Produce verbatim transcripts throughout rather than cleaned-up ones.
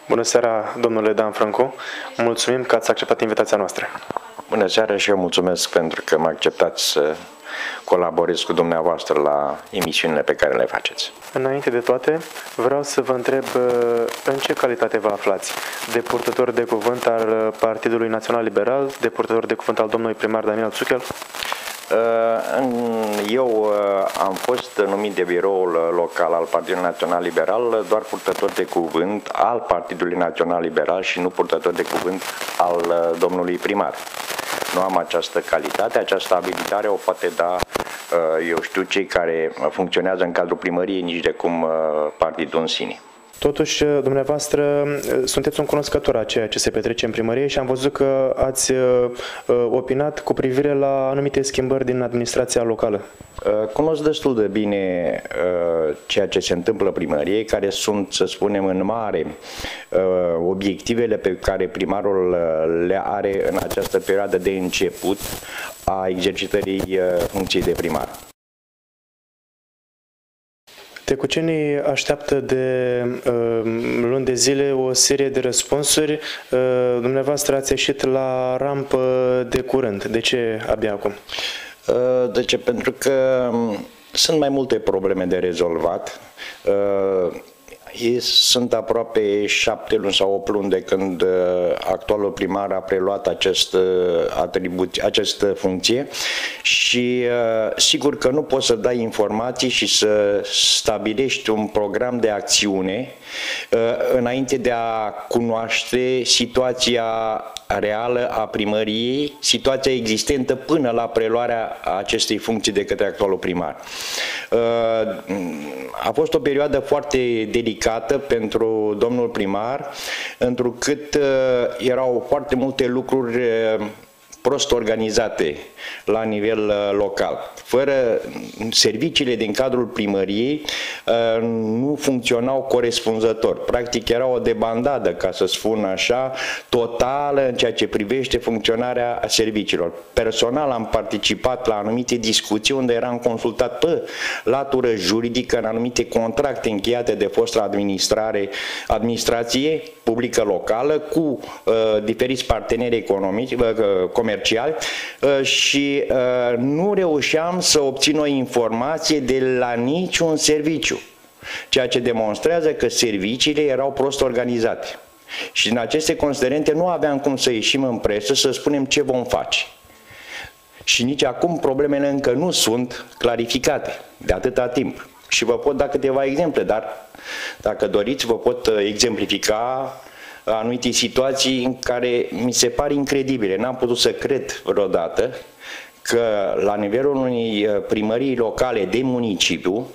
Bună seara, domnule Dan Franco. Mulțumim că ați acceptat invitația noastră. Bună seara și eu mulțumesc pentru că mă acceptați să colaborez cu dumneavoastră la emisiunile pe care le faceți. Înainte de toate, vreau să vă întreb în ce calitate vă aflați? De purtător de cuvânt al Partidului Național Liberal, de purtător de cuvânt al domnului primar Daniel Țuchel? Eu am fost numit de biroul local al Partidului Național Liberal doar purtător de cuvânt al Partidului Național Liberal și nu purtător de cuvânt al domnului primar. Nu am această calitate, această abilitare o poate da, eu știu, cei care funcționează în cadrul primăriei, nici de cum partidul în sine. Totuși, dumneavoastră, sunteți un cunoscător a ceea ce se petrece în primărie și am văzut că ați opinat cu privire la anumite schimbări din administrația locală. Cunosc destul de bine ceea ce se întâmplă primăriei, care sunt, să spunem, în mare obiectivele pe care primarul le are în această perioadă de început a exercitării funcției de primar. Tecucenii așteaptă de uh, luni de zile o serie de răspunsuri. Uh, dumneavoastră ați ieșit la rampă de curând. De ce abia acum? Uh, de ce? Pentru că sunt mai multe probleme de rezolvat. Uh, Sunt aproape șapte luni sau opt luni de când actualul primar a preluat acest atribut, această funcție și sigur că nu poți să dai informații și să stabilești un program de acțiune înainte de a cunoaște situația reală a primăriei, situația existentă până la preluarea acestei funcții de către actualul primar. A fost o perioadă foarte delicată pentru domnul primar, întrucât erau foarte multe lucruri prost organizate la nivel local. Fără serviciile din cadrul primăriei nu funcționau corespunzător. Practic era o debandadă, ca să spun așa, totală în ceea ce privește funcționarea serviciilor. Personal am participat la anumite discuții unde eram consultat pe latură juridică în anumite contracte încheiate de fosta administrare, administrație publică locală cu uh, diferiți parteneri economici, uh, comerciali uh, și uh, nu reușeam să obțin o informație de la niciun serviciu, ceea ce demonstrează că serviciile erau prost organizate. Și în aceste considerente nu aveam cum să ieșim în presă să spunem ce vom face. Și nici acum problemele încă nu sunt clarificate de atâta timp. Și vă pot da câteva exemple, dar dacă doriți vă pot exemplifica anumite situații în care mi se par incredibile. N-am putut să cred vreodată că la nivelul unei primării locale de municipiu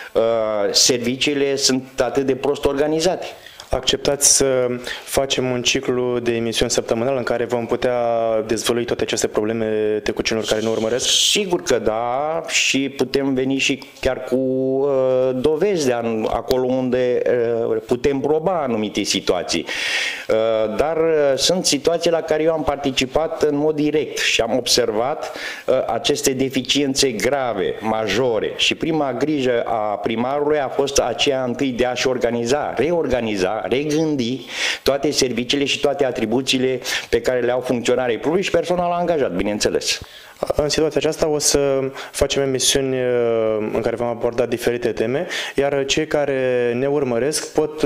serviciile sunt atât de prost organizate. Acceptați să facem un ciclu de emisiuni săptămânal în care vom putea dezvălui toate aceste probleme tecucenilor care ne urmăresc? Sigur că da, și putem veni și chiar cu uh, dovezi de an, acolo unde uh, putem proba anumite situații. Uh, dar uh, sunt situații la care eu am participat în mod direct și am observat uh, aceste deficiențe grave, majore, și prima grijă a primarului a fost aceea întâi de a-și organiza, reorganiza, regândi toate serviciile și toate atribuțiile pe care le au funcționarii publici și personal angajat, bineînțeles. În situația aceasta o să facem emisiuni în care vom aborda diferite teme, iar cei care ne urmăresc pot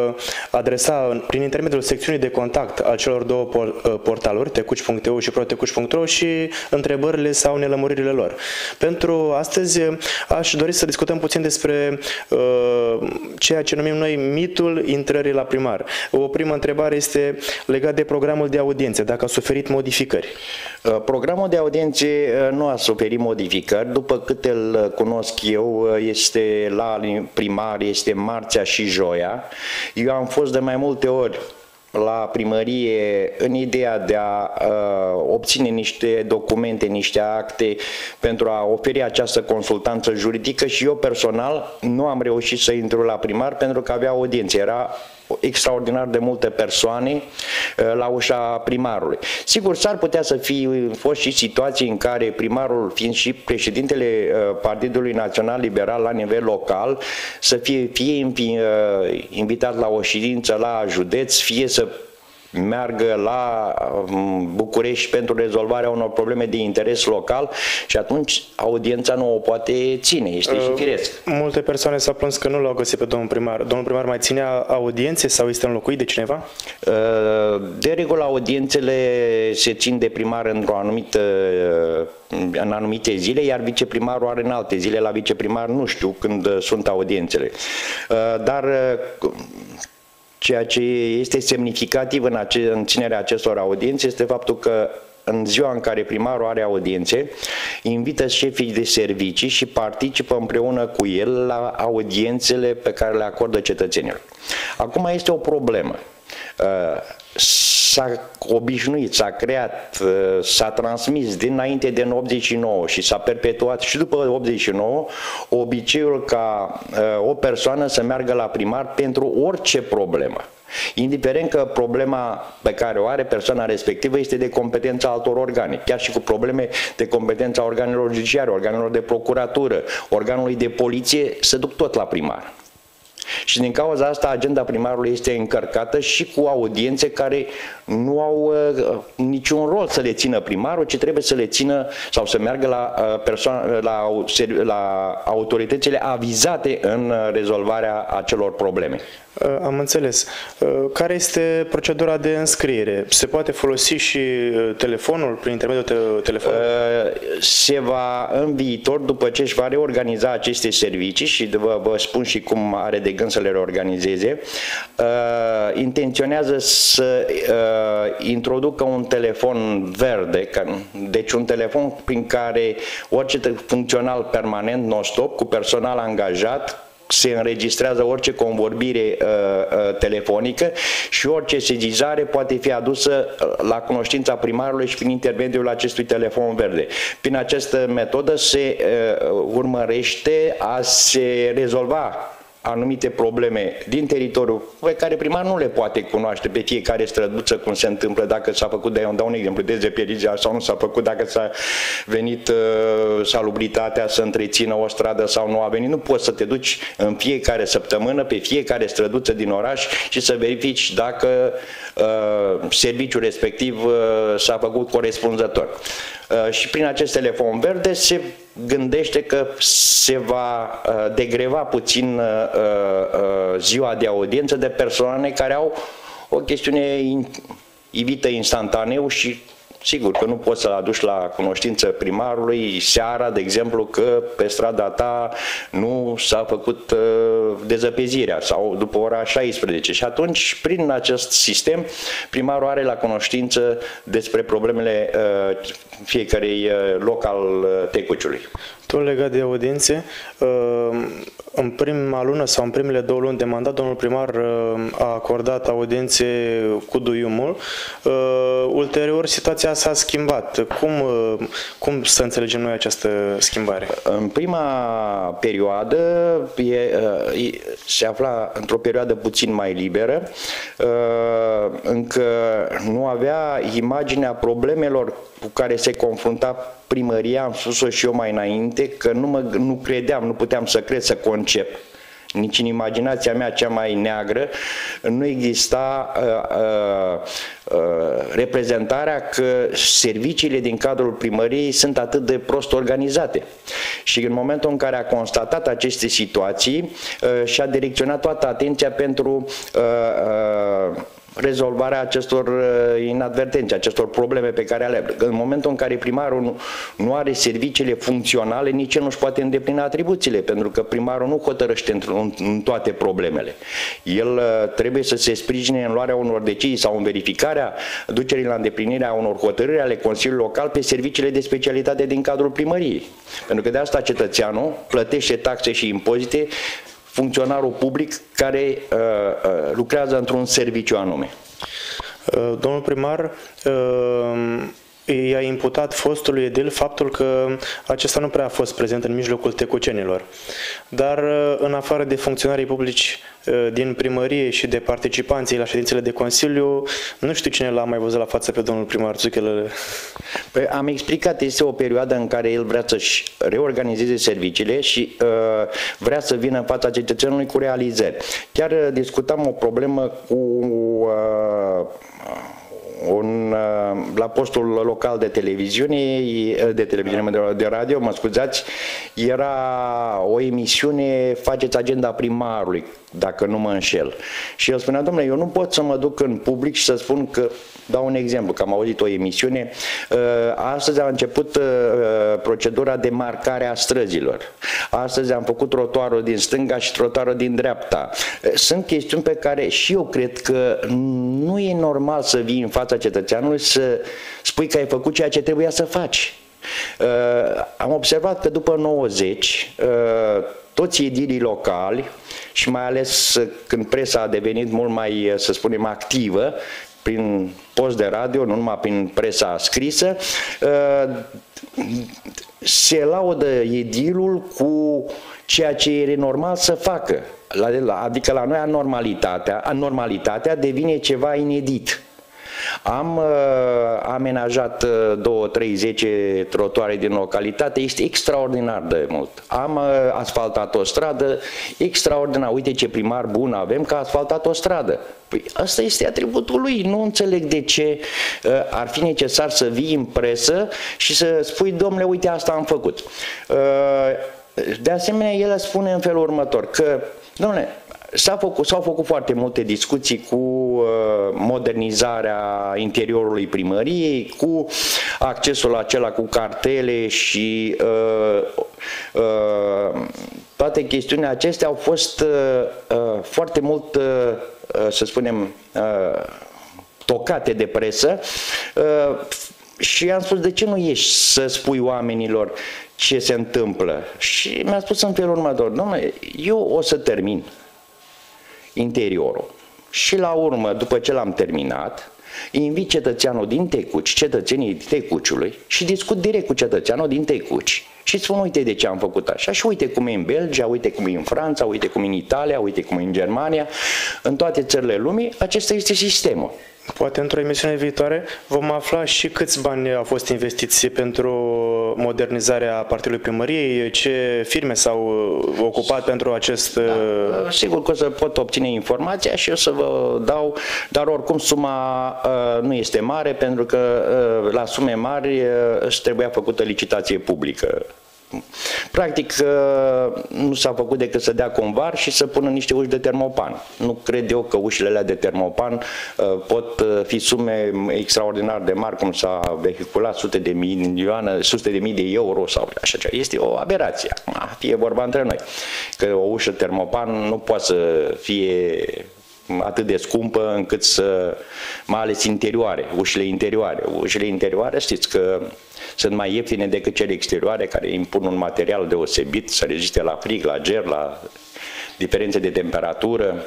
adresa prin intermediul secțiunii de contact al celor două portaluri, tecuci punct e u și protecuci punct ro, și întrebările sau nelămuririle lor. Pentru astăzi aș dori să discutăm puțin despre uh, ceea ce numim noi mitul intrării la primar. O primă întrebare este legată de programul de audiențe, dacă a suferit modificări. Programul de audiențe nu a suferit modificări. După cât îl cunosc eu, este la primar, este marțea și joia. Eu am fost de mai multe ori la primărie în ideea de a uh, obține niște documente, niște acte pentru a oferi această consultanță juridică și eu personal nu am reușit să intru la primar pentru că avea audiențe. Era extraordinar de multe persoane la ușa primarului. Sigur, s-ar putea să fie fost și situații în care primarul, fiind și președintele Partidului Național Liberal la nivel local, să fie fie invitat la o ședință la județ, fie să meargă la București pentru rezolvarea unor probleme de interes local și atunci audiența nu o poate ține, este și firesc. Multe persoane s-au plâns că nu l-au găsit pe domnul primar. Domnul primar mai ținea audiențe sau este înlocuit de cineva? De regulă audiențele se țin de primar într-o anumită în anumite zile, iar viceprimarul are în alte zile. La viceprimar nu știu când sunt audiențele. Dar ceea ce este semnificativ în, ace în ținerea acestor audiențe este faptul că în ziua în care primarul are audiențe, invită șefii de servicii și participă împreună cu el la audiențele pe care le acordă cetățenilor. Acum este o problemă. S-a obișnuit, s-a creat, s-a transmis dinainte de optzeci și nouă și s-a perpetuat și după optzeci și nouă obiceiul ca o persoană să meargă la primar pentru orice problemă. Indiferent că problema pe care o are persoana respectivă este de competența altor organe, chiar și cu probleme de competența organelor judiciare, organelor de procuratură, organului de poliție, se duc tot la primar. Și din cauza asta agenda primarului este încărcată și cu audiențe care nu au uh, niciun rol să le țină primarul, ci trebuie să le țină sau să meargă la, uh, persoane, la, la autoritățile avizate în rezolvarea acelor probleme. Am înțeles. Care este procedura de înscriere? Se poate folosi și telefonul, prin intermediul telefonului? Se va, în viitor, după ce își va reorganiza aceste servicii și vă, vă spun și cum are de gând să le reorganizeze, intenționează să introducă un telefon verde, deci un telefon prin care orice funcțional permanent, non-stop, cu personal angajat, se înregistrează orice convorbire uh, uh, telefonică și orice sesizare poate fi adusă la cunoștința primarului și prin intermediul acestui telefon verde. Prin această metodă se uh, urmărește a se rezolva anumite probleme din teritoriul pe care primar nu le poate cunoaște pe fiecare străduță, cum se întâmplă, dacă s-a făcut, de dau un exemplu, dezeperirea sau nu s-a făcut, dacă s-a venit uh, salubritatea să întrețină o stradă sau nu a venit. Nu poți să te duci în fiecare săptămână pe fiecare străduță din oraș și să verifici dacă uh, serviciul respectiv uh, s-a făcut corespunzător. Uh, și prin acest telefon verde se gândește că se va uh, degreva puțin uh, uh, ziua de audiență de persoane care au o chestiune in, ivită instantaneu și sigur că nu poți să-l aduci la cunoștință primarului seara, de exemplu, că pe strada ta nu s-a făcut uh, dezăpezirea sau după ora șaisprezece. Și atunci, prin acest sistem, primarul are la cunoștință despre problemele uh, fiecărui uh, loc al uh, Tecuciului. Tot legat de audiențe, în prima lună sau în primele două luni de mandat, domnul primar a acordat audiențe cu duiumul. Ulterior, situația s-a schimbat. Cum, cum să înțelegem noi această schimbare? În prima perioadă e, se afla într-o perioadă puțin mai liberă, încă nu avea imaginea problemelor cu care se confrunta primăria, am spus-o și eu mai înainte, că nu, mă, nu credeam, nu puteam să cred, să concep, nici în imaginația mea cea mai neagră, nu exista uh, uh, uh, reprezentarea că serviciile din cadrul primăriei sunt atât de prost organizate. Și în momentul în care a constatat aceste situații, uh, și-a direcționat toată atenția pentru uh, uh, rezolvarea acestor inadvertențe, acestor probleme pe care le are. În momentul în care primarul nu, nu are serviciile funcționale, nici el nu-și poate îndeplini atribuțiile, pentru că primarul nu hotărăște în, în toate problemele. El trebuie să se sprijine în luarea unor decizii sau în verificarea ducerii la îndeplinirea unor hotărâri ale Consiliului Local pe serviciile de specialitate din cadrul primăriei. Pentru că de asta cetățeanul plătește taxe și impozite, funcționarul public care uh, uh, lucrează într-un serviciu anume. Domnul primar, i-a imputat fostului edil faptul că acesta nu prea a fost prezent în mijlocul tecucenilor. Dar în afară de funcționarii publici din primărie și de participanții la ședințele de Consiliu, nu știu cine l-a mai văzut la față pe domnul primar Țuchelele. Păi am explicat, este o perioadă în care el vrea să-și reorganizeze serviciile și uh, vrea să vină în fața cetățenului cu realizări. Chiar uh, discutam o problemă cu uh, un, la postul local de televiziune, de televiziune, de radio, mă scuzați, era o emisiune, faceți agenda primarului, dacă nu mă înșel. Și el spunea, domnule, eu nu pot să mă duc în public și să spun că, dau un exemplu, că am auzit o emisiune, astăzi a început procedura de marcare a străzilor. Astăzi am făcut trotuarul din stânga și trotuarul din dreapta. Sunt chestiuni pe care și eu cred că nu e normal să vii în fața cetățeanului să spui că ai făcut ceea ce trebuia să faci. Am observat că după nouăzeci, toți edilii locali și mai ales când presa a devenit mult mai, să spunem, activă, prin post de radio, nu numai prin presa scrisă, se laudă edilul cu ceea ce e normal să facă. Adică la noi anormalitatea, anormalitatea devine ceva inedit. Am uh, amenajat uh, două, trei, zece trotuare din localitate, este extraordinar de mult. Am uh, asfaltat o stradă, extraordinar, uite ce primar bun avem că a asfaltat o stradă. Păi asta este atributul lui, nu înțeleg de ce uh, ar fi necesar să vii în presă și să spui, domnule, uite asta am făcut. Uh, de asemenea, el spune în felul următor, că, domnule, S-au făcut, s-au făcut foarte multe discuții cu uh, modernizarea interiorului primăriei, cu accesul acela cu cartele și uh, uh, toate chestiunile acestea au fost uh, uh, foarte mult, uh, să spunem, uh, tocate de presă uh, și am spus, de ce nu ieși să spui oamenilor ce se întâmplă? Și mi-a spus în felul următor, domnule, eu o să termin interiorul. Și la urmă, după ce l-am terminat, invit cetățeanul din Tecuci, cetățenii Tecuciului și discut direct cu cetățeanul din Tecuci. Și spun, uite de ce am făcut așa și uite cum e în Belgia, uite cum e în Franța, uite cum e în Italia, uite cum e în Germania, în toate țările lumii, acesta este sistemul. Poate într-o emisiune viitoare vom afla și câți bani au fost investiți pentru modernizarea Partidului Primăriei, ce firme s-au ocupat pentru acest... Da, sigur că o să pot obține informația și o să vă dau, dar oricum suma uh, nu este mare, pentru că uh, la sume mari uh, trebuia făcută licitație publică. Practic nu s-a făcut decât să dea convar și să pună niște uși de termopan. Nu cred eu că ușile alea de termopan pot fi sume extraordinar de mari, cum s-a vehiculat sute de milioane, sute de mii de euro sau așa ceva. Este o aberație. Fie vorba între noi. Că o ușă termopan nu poate să fie atât de scumpă încât să, mai ales interioare, ușile interioare. Ușile interioare știți că sunt mai ieftine decât cele exterioare, care impun un material deosebit să reziste la frig, la ger, la diferențe de temperatură.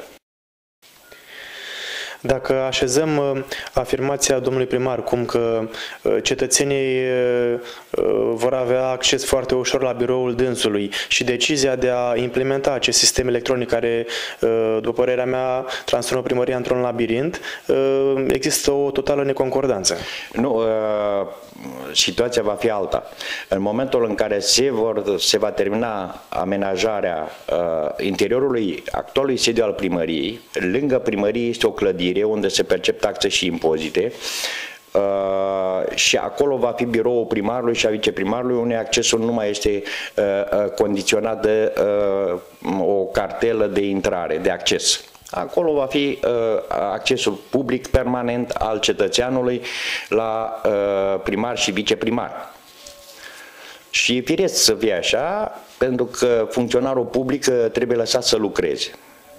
Dacă așezăm afirmația domnului primar, cum că cetățenii vor avea acces foarte ușor la biroul dânsului și decizia de a implementa acest sistem electronic care, după părerea mea, transformă primăria într-un labirint, există o totală neconcordanță. Nu, situația va fi alta. În momentul în care se, vor, se va termina amenajarea interiorului actualului sediu al primăriei, lângă primărie este o clădire unde se percep taxe și impozite uh, și acolo va fi biroul primarului și a viceprimarului, unde accesul nu mai este uh, condiționat de uh, o cartelă de intrare, de acces. Acolo va fi uh, accesul public permanent al cetățeanului la uh, primar și viceprimar. Și e firesc să fie așa, pentru că funcționarul public trebuie lăsat să lucreze.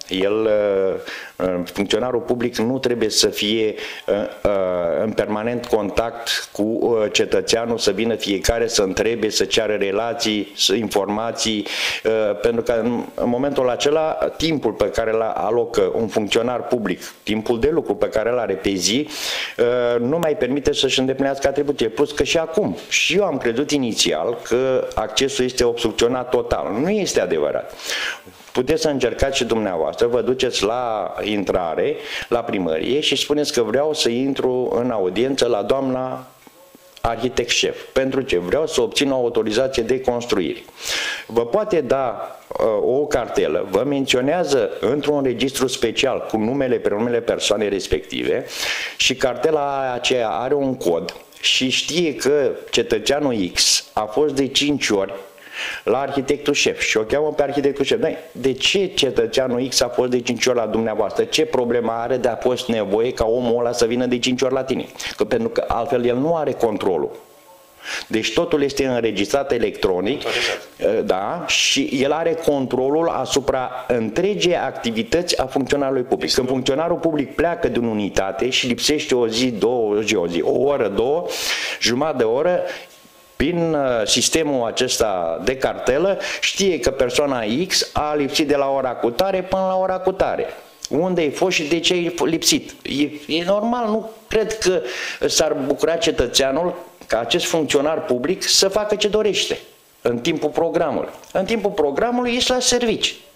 El, funcționarul public nu trebuie să fie în permanent contact cu cetățeanul, să vină fiecare să întrebe, să ceară relații, să informații, pentru că în momentul acela timpul pe care îl alocă un funcționar public, timpul de lucru pe care îl are pe zi, nu mai permite să-și îndeplinească atribuțiile. Plus că și acum, și eu am crezut inițial că accesul este obstrucționat total. Nu este adevărat. Puteți să încercați și dumneavoastră, vă duceți la intrare, la primărie și spuneți că vreau să intru în audiență la doamna arhitect șef. Pentru ce? Vreau să obțin o autorizație de construire. Vă poate da uh, o cartelă, vă menționează într-un registru special cu numele, prenumele persoanei respective și cartela aceea are un cod și știe că cetățeanul X a fost de cinci ori la arhitectul șef și o cheamă pe arhitectul șef. De ce cetățeanul X a fost de cinci ori la dumneavoastră? Ce problemă are de a fost nevoie ca omul ăla să vină de cinci ori la tine? Că, pentru că altfel el nu are controlul. Deci totul este înregistrat electronic, da, și el are controlul asupra întregii activități a funcționarului public. Când funcționarul public pleacă din unitate și lipsește o zi, două, o zi, o zi, o oră, două, jumătate de oră, prin sistemul acesta de cartelă, știe că persoana X a lipsit de la ora cutare până la ora cutare. Unde ai fost și de ce ai lipsit? E, e normal, nu cred că s-ar bucura cetățeanul ca acest funcționar public să facă ce dorește în timpul programului. În timpul programului ești la servici.